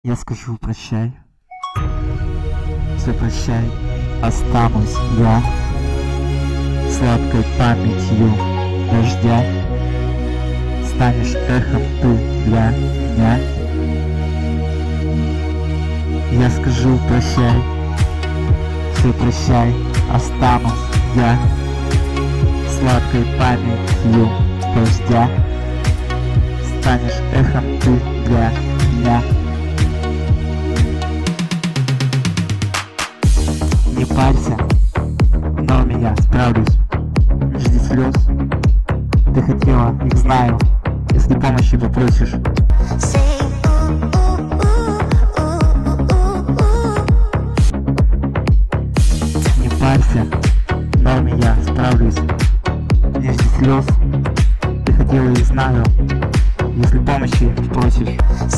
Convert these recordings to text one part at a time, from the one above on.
Я скажу прощай, все прощай, останусь я сладкой памятью дождя. Станешь эхом ты для меня. Я скажу прощай, все прощай, останусь я сладкой памятью дождя. Станешь эхом ты для меня. Не парься, но меня справлюсь. Не жди слез, ты хотела, их знаю, если помощи попросишь. Не парься, но меня справлюсь. Не жди слез, ты хотела, их знаю, если помощи попросишь.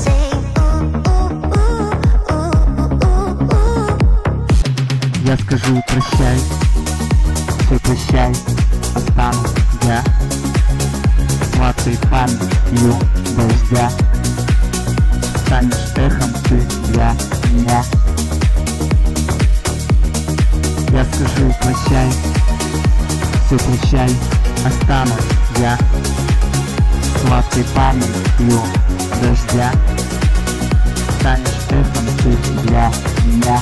Я скажу прощай, все прощай, останусь я сладкой памятью дождя. Станешь эхом ты для меня. Я скажу прощай, все прощай, останусь я сладкой памятью дождя. Станешь эхом ты для меня.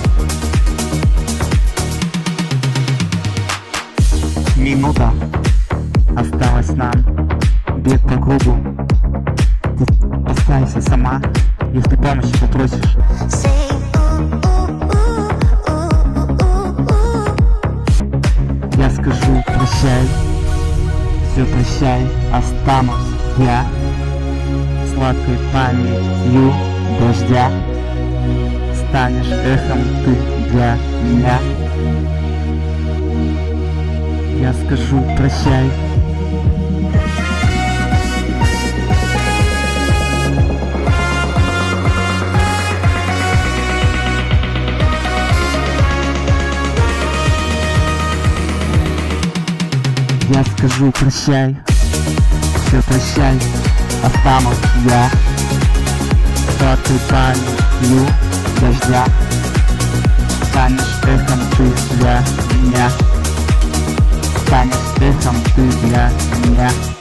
Минута осталась нам, бег по кругу. Ты останься сама, если помощи попросишь. Я скажу прощай, все прощай, останусь я сладкой памятью дождя. Станешь эхом ты для меня. Я скажу прощай. Я скажу прощай, все прощай, останусь я сладкой памятью дождя. Станешь эхом ты для меня. Станешь эхом ты для меня.